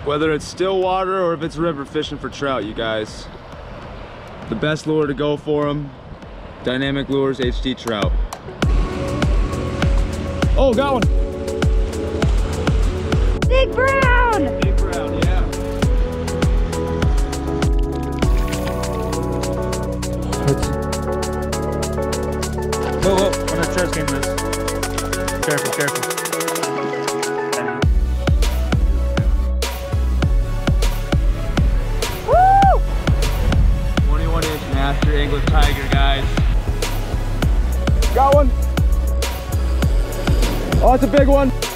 Whether it's still water or if it's river fishing for trout, you guys, the best lure to go for them, Dynamic Lures HD Trout. Oh, got one. Big brown. Big brown, yeah. Whoa, whoa, on that chest game this. Careful, careful. Woo! 21-inch master English tiger, guys. Got one. Oh, it's a big one.